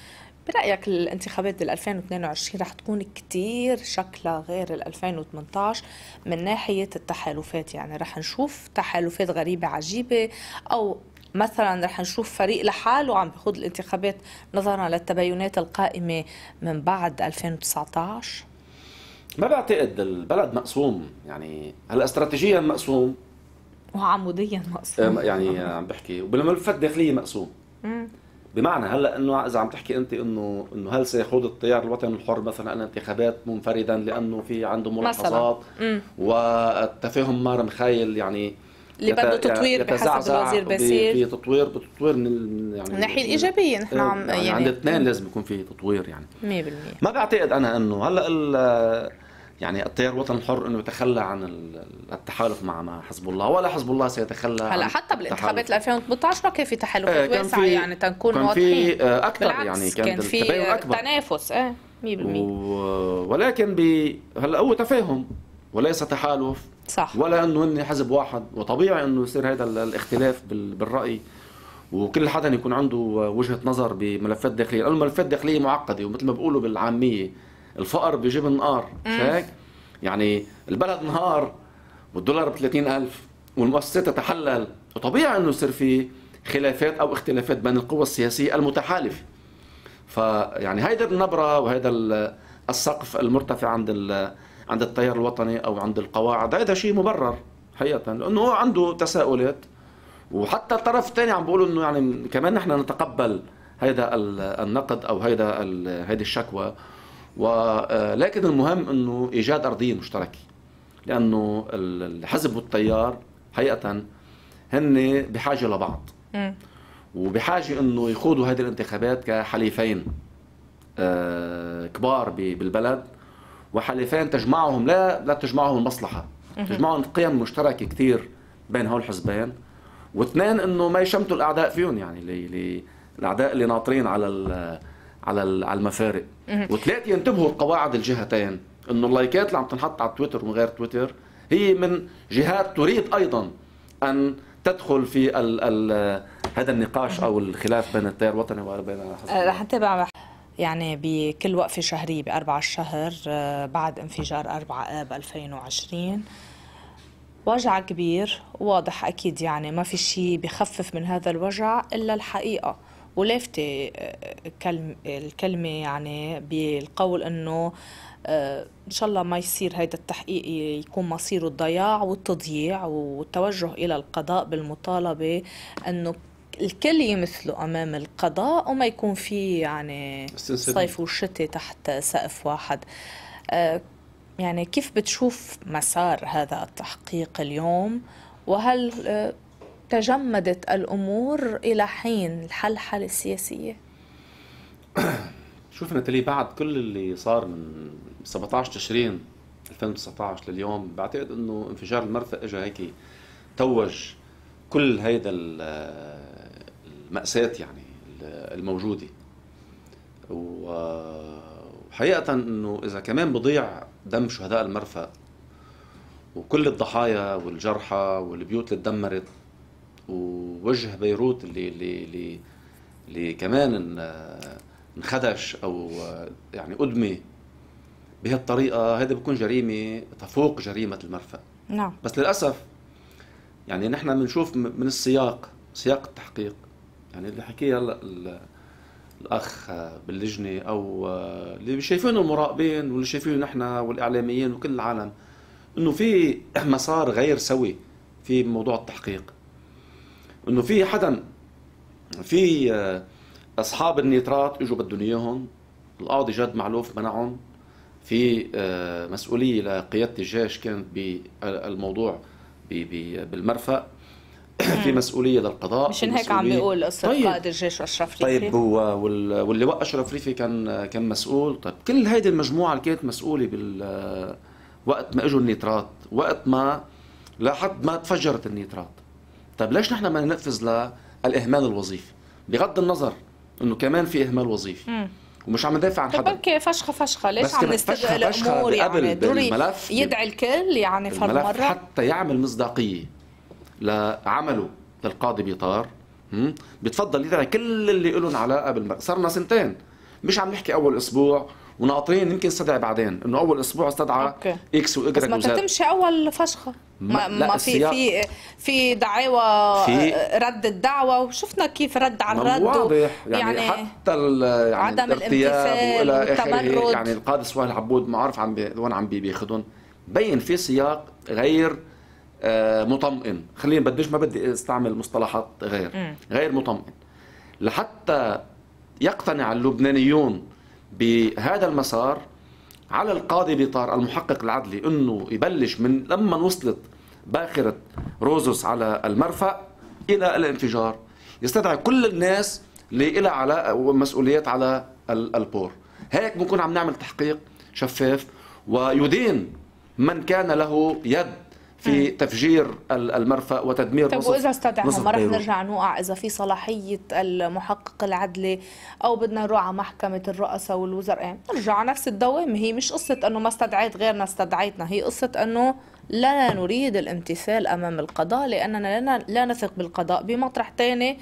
برأيك الانتخابات بال ألفين واثنين وعشرين رح تكون كتير شكلها غير ال ألفين وثمانية عشر من ناحية التحالفات؟ يعني رح نشوف تحالفات غريبة عجيبة، أو مثلا رح نشوف فريق لحاله عم بيخوض الانتخابات نظرا للتباينات القائمة من بعد ألفين وتسعة عشر؟ ما بعتقد، البلد مقسوم، يعني هلا استراتيجيا مقسوم وعموديا مقسوم. يعني عم بحكي، وبالملفات الداخليه مقسوم. مم. بمعنى هلا انه اذا عم تحكي انت انه انه هل سيخوض التيار الوطني الحر مثلا الانتخابات منفردا لانه في عنده ملاحظات والتفاهم مار مخايل، يعني اللي بده تطوير بحسب الوزير باسيل، في تطوير بتطوير من يعني من الناحيه الايجابيه نحن عم يعني, يعني عند الاثنين لازم يكون في تطوير يعني مية بالمية. ما بعتقد انا انه هلا يعني التيار الوطني الحر انه يتخلى عن التحالف مع مع حزب الله، ولا حزب الله سيتخلى. هلا حتى بالانتخابات ألفين وثمانية عشر ما كان في تحالفات واسعه، يعني تنكون واضحين، كان في اكثر، يعني كان, كان في أكبر. تنافس ايه مية بالمية و... ولكن ب هلا هو تفاهم وليس تحالف، صح، ولا انه هن حزب واحد، وطبيعي انه يصير هذا الاختلاف بالراي، وكل حدا يكون عنده وجهه نظر بملفات داخليه، لانه الملفات الداخليه معقده، ومثل ما بيقولوا بالعاميه الفقر بيجيب النقار، مش هيك؟ يعني البلد نهار والدولار ب ثلاثين ألف والمؤسسات تتحلل، وطبيعي انه يصير في خلافات او اختلافات بين القوى السياسيه المتحالفه. فيعني هيدا النبره وهيدا السقف المرتفع عند عند التيار الوطني او عند القواعد، هذا شيء مبرر حقيقه، لانه هو عنده تساؤلات، وحتى الطرف الثاني عم بيقولوا انه يعني كمان نحن نتقبل هيدا النقد او هيدا هيدي الشكوى، ولكن المهم انه ايجاد ارضيه مشتركه، لانه الحزب والتيار حقيقه هن بحاجه لبعض، وبحاجه انه يخوضوا هذه الانتخابات كحليفين كبار بالبلد، وحليفين تجمعهم لا لا تجمعهم المصلحه، تجمعهم قيم مشتركه كثير بين هول الحزبين، واثنين انه ما يشمتوا الاعداء فيهم، يعني اللي الاعداء اللي ناطرين على على على المفارق، وثلاثه ينتبهوا القواعد الجهتين، انه اللايكات اللي عم تنحط على تويتر ومن غير تويتر هي من جهات تريد ايضا ان تدخل في ال ال هذا النقاش او الخلاف بين التيار الوطني وبين الحزب. رح نتابع يعني بكل وقفه شهريه بأربعة الشهر بعد انفجار أربعة آب ألفين وعشرين، وجع كبير واضح اكيد، يعني ما في شيء بخفف من هذا الوجع الا الحقيقه، ولافتة الكلمة يعني بالقول انه ان شاء الله ما يصير هيدا التحقيق يكون مصيره الضياع والتضييع، والتوجه الى القضاء بالمطالبة انه الكل يمثلوا امام القضاء، وما يكون في يعني صيف وشتاء تحت سقف واحد. يعني كيف بتشوف مسار هذا التحقيق اليوم، وهل تجمدت الأمور إلى حين الحلحلة السياسية؟ شوف نتالي، بعد كل اللي صار من سبعة عشر تشرين ألفين وتسعة عشر لليوم، بعتقد انه انفجار المرفأ اجى هيك توج كل هيدا المأساة يعني الموجودة، وحقيقة انه اذا كمان بضيع دم شهداء المرفأ وكل الضحايا والجرحى والبيوت اللي تدمرت، ووجه بيروت اللي اللي اللي, اللي كمان انخدش او يعني ادمي بهالطريقه، هذا بيكون جريمه تفوق جريمه المرفأ. نعم. بس للاسف يعني نحن بنشوف من السياق، سياق التحقيق، يعني اللي حكيه هلا الاخ باللجنه او اللي شايفينه المراقبين واللي شايفينه نحن والاعلاميين وكل العالم، انه في مسار غير سوي في موضوع التحقيق، انه في حدا في اصحاب النيترات اجوا بدهم اياهم، القاضي جد معلوف منعهم، في مسؤوليه لقياده الجيش كانت بالموضوع بالمرفأ، في مسؤوليه للقضاء، مشان هيك عم بيقول قصه طيب. قائد الجيش اشرف ريفي، طيب واللي وقع اشرف ريفي كان كان مسؤول. طيب كل هيدي المجموعه اللي كانت مسؤوله بال وقت ما اجوا النيترات، وقت ما لحد ما تفجرت النيترات، طيب ليش نحن ما ننفذ للاهمال الوظيفي؟ بغض النظر انه كمان في اهمال وظيفي، مم. ومش عم ندافع عن حدا، بركي فشخه فشخه، ليش عم نستدعي الامور يعني ضروري يدعي الكل يعني فالمره حتى يعمل مصداقيه لعمله للقاضي بيطار، بيتفضل يدعي كل اللي لهم علاقه بالمرفأ. صرنا سنتين مش عم نحكي اول اسبوع وناطرين يمكن استدعي بعدين، انه اول اسبوع استدعى أوكي. اكس واجرك بس ما وزاد. تمشي اول فشخه، ما, ما- لا، ما في السياق- في في دعاوى في- رد الدعوه، وشفنا كيف رد على ما الرد. واضح يعني, يعني حتى ال- يعني عدم الارتياب الامتثال والى اخره. والتمرد. يعني القاضي سواهل عبود ما عارف عم بي وين عم بي- بياخذهم، بين في سياق غير آه، مطمئن. خليني بديش ما بدي استعمل مصطلحات غير مم. غير مطمئن، لحتى يقتنع اللبنانيون بهذا المسار. على القاضي بيطار المحقق العدلي انه يبلش من لما وصلت باخرة روزوس على المرفأ الى الانفجار، يستدعي كل الناس اللي لها علاقه ومسؤوليات على ال- البور. هيك بنكون عم نعمل تحقيق شفاف ويدين من كان له يد في تفجير ال- المرفأ وتدمير طيب نصف واذا استدعوا نصف ما رح بيروت. نرجع نوقع اذا في صلاحيه المحقق العدلي، او بدنا نروح على محكمه الرؤساء والوزراء؟ نرجع على نفس الدوامه. هي مش قصه انه ما استدعيت غيرنا استدعيتنا، هي قصه انه لا نريد الامتثال امام القضاء، لاننا لا لا نثق بالقضاء. بمطرح ثاني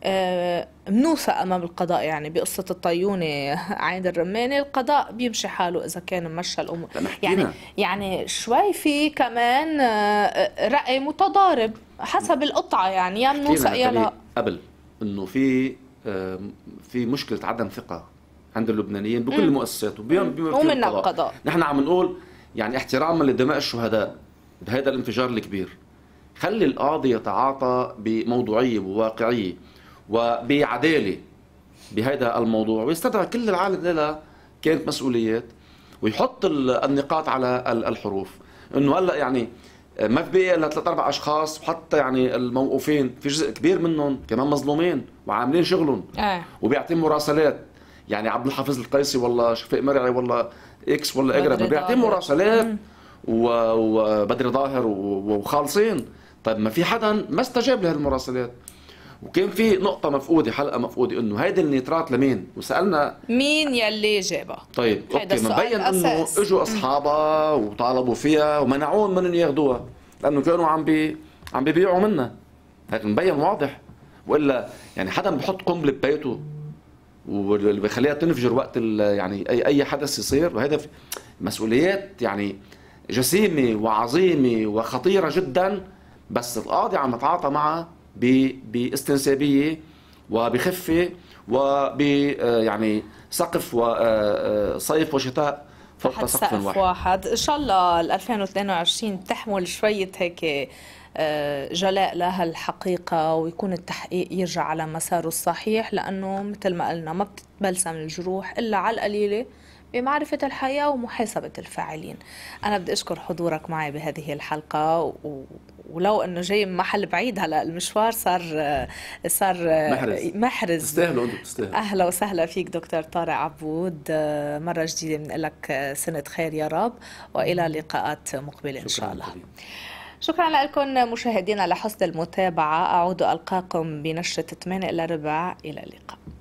منوثق امام القضاء، يعني بقصه الطيونه عين الرمانه القضاء بيمشي حاله اذا كان مشى الامور. يعني يعني شوي في كمان آه، راي متضارب حسب القطعه، يعني يا منوثق يا لا. قبل انه في آه، في مشكله عدم ثقه عند اللبنانيين بكل المؤسسات ومن القضاء. نحن عم نقول يعني احتراما لدماء الشهداء بهذا الانفجار الكبير، خلي القاضي يتعاطى بموضوعيه وواقعيه وبعداله بهذا الموضوع، ويستدعي كل العالم لها كانت مسؤوليات، ويحط النقاط على الحروف. انه هلا يعني ما في بقي الا ثلاث اربع اشخاص، وحتى يعني الموقوفين في جزء كبير منهم كمان مظلومين وعاملين شغلهم آه. وبيعطين مراسلات. يعني عبد الحافظ القيسي والله شفيق مرعي والله اكس والله اجرب بيعطين مراسلات، وبدر ظاهر وخالصين. طيب ما في حدا ما استجاب لهالمراسلات. وكان في نقطة مفقودة، حلقة مفقودة، انه هيدي النيترات لمين؟ وسألنا مين يلي جابها؟ طيب اوكي، مبين انه اجوا اصحابها وطالبوا فيها ومنعوهم من ان ياخذوها لانه كانوا عم بي عم بيبيعوا منها. هيك مبين واضح. والا يعني حدا بحط قنبلة ببيته واللي بيخليها تنفجر وقت يعني اي اي حدث يصير، وهذا مسؤوليات يعني جسيمة وعظيمة وخطيرة جدا. بس القاضي عم يتعاطى معها باستنسابية وبخفة وب يعني سقف وصيف وشتاء فوق سقف واحد. واحد. ان شاء الله ألفين واثنين وعشرين تحمل شوية هيك جلاء لها الحقيقة، ويكون التحقيق يرجع على مساره الصحيح، لأنه مثل ما قلنا ما بتتبلسم الجروح إلا على القليلة بمعرفة الحياة ومحاسبة الفاعلين. أنا بدي أشكر حضورك معي بهذه الحلقة، و... ولو انه جاي من محل بعيد، هلا المشوار صار صار محرز, محرز. تستاهلوا انتم تستاهلوا. اهلا وسهلا فيك دكتور طارق عبود، مره جديده بنقول لك سنه خير يا رب، والى لقاءات مقبله ان شاء الله. حبيب. شكرا لكم مشاهدينا لحسن المتابعه. اعود القاكم بنشره ثمانية الا ربع. الى اللقاء.